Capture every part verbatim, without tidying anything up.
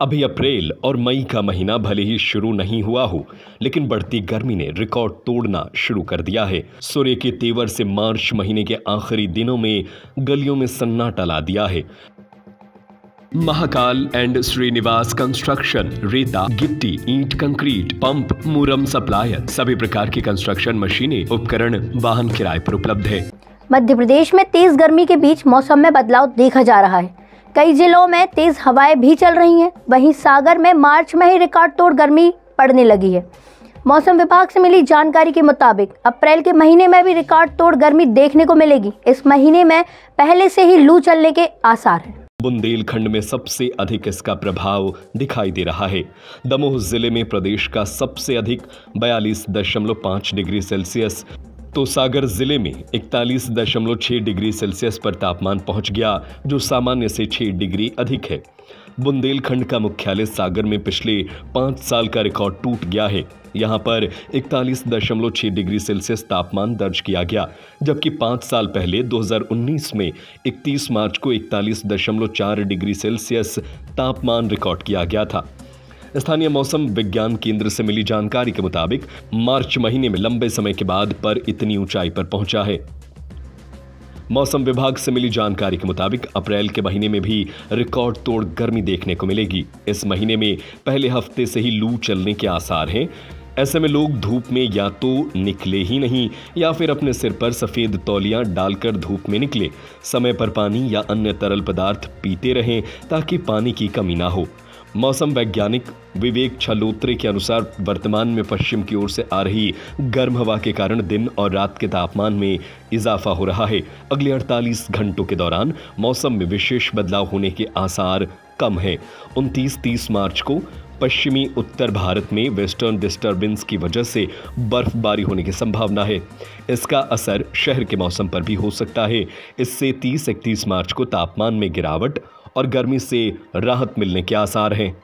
अभी अप्रैल और मई का महीना भले ही शुरू नहीं हुआ हो, लेकिन बढ़ती गर्मी ने रिकॉर्ड तोड़ना शुरू कर दिया है। सूर्य के तेवर से मार्च महीने के आखिरी दिनों में गलियों में सन्नाटा ला दिया है। महाकाल एंड श्रीनिवास कंस्ट्रक्शन रेता, गिट्टी, ईंट, कंक्रीट, पंप, मुरम सप्लायर, सभी प्रकार की कंस्ट्रक्शन मशीनें, उपकरण, वाहन किराए पर उपलब्ध है। मध्य प्रदेश में तेज गर्मी के बीच मौसम में बदलाव देखा जा रहा है। कई जिलों में तेज हवाएं भी चल रही हैं। वहीं सागर में मार्च में ही रिकॉर्ड तोड़ गर्मी पड़ने लगी है। मौसम विभाग से मिली जानकारी के मुताबिक अप्रैल के महीने में भी रिकॉर्ड तोड़ गर्मी देखने को मिलेगी। इस महीने में पहले से ही लू चलने के आसार हैं। बुंदेलखंड में सबसे अधिक इसका प्रभाव दिखाई दे रहा है। दमोह जिले में प्रदेश का सबसे अधिक बयालीस दशमलव पाँच डिग्री सेल्सियस, तो सागर जिले में इकतालीस दशमलव छह डिग्री सेल्सियस पर तापमान पहुंच गया, जो सामान्य से छह डिग्री अधिक है। बुंदेलखंड का मुख्यालय सागर में पिछले पाँच साल का रिकॉर्ड टूट गया है। यहां पर इकतालीस दशमलव छह डिग्री सेल्सियस तापमान दर्ज किया गया, जबकि पाँच साल पहले दो हज़ार उन्नीस में इकतीस मार्च को इकतालीस दशमलव चार डिग्री सेल्सियस तापमान रिकॉर्ड किया गया था। स्थानीय मौसम विज्ञान केंद्र से मिली जानकारी के मुताबिक मार्च महीने में लंबे समय के बाद पर इतनी ऊंचाई पर पहुंचा है। मौसम विभाग से मिली जानकारी के मुताबिक अप्रैल के महीने में भी रिकॉर्ड तोड़ गर्मी देखने को मिलेगी। इस महीने में पहले हफ्ते से ही लू चलने के आसार हैं। ऐसे में लोग धूप में या तो निकले ही नहीं या फिर अपने सिर पर सफेद तौलियां डालकर धूप में निकले। समय पर पानी या अन्य तरल पदार्थ पीते रहें ताकि पानी की कमी ना हो। मौसम वैज्ञानिक विवेक छलोत्रे के अनुसार वर्तमान में पश्चिम की ओर से आ रही गर्म हवा के कारण दिन और रात के तापमान में इजाफा हो रहा है। अगले अड़तालीस घंटों के दौरान मौसम में विशेष बदलाव होने के आसार कम है। उनतीस तीस मार्च को पश्चिमी उत्तर भारत में वेस्टर्न डिस्टर्बेंस की वजह से बर्फबारी होने की संभावना है। इसका असर शहर के मौसम पर भी हो सकता है। इससे तीस इकतीस मार्च को तापमान में गिरावट और गर्मी से राहत मिलने के आसार हैं।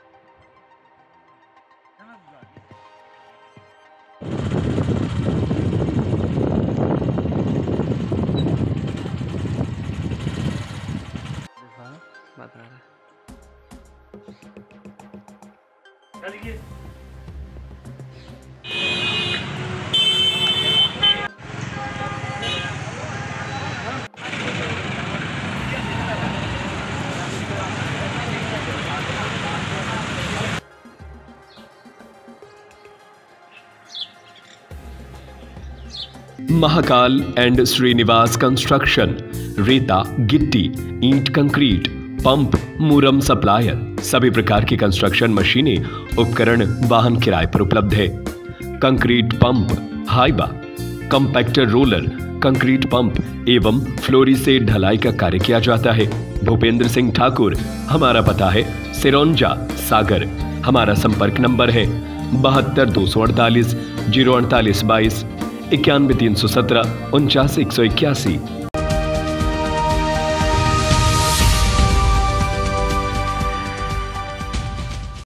महाकाल एंड श्रीनिवास कंस्ट्रक्शन रेता, गिट्टी, ईंट, कंक्रीट, पंप, मुरम सप्लायर, सभी प्रकार की कंस्ट्रक्शन मशीनें, उपकरण, वाहन किराए पर उपलब्ध है। Concrete pump, Hyva, compactor roller, concrete pump एवं फ्लोरी से ढलाई का कार्य किया जाता है। भूपेंद्र सिंह ठाकुर, हमारा पता है सिरौंजा, सागर। हमारा संपर्क नंबर है बहत्तर दो सौ अड़तालीस जीरो अड़तालीस बाईस, इक्यानवे तीन सौ सत्रह उनचास एक सौ इक्यासी।